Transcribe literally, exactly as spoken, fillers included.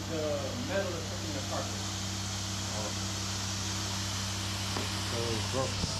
the metal that's in the carpet. Oh. So it's broke.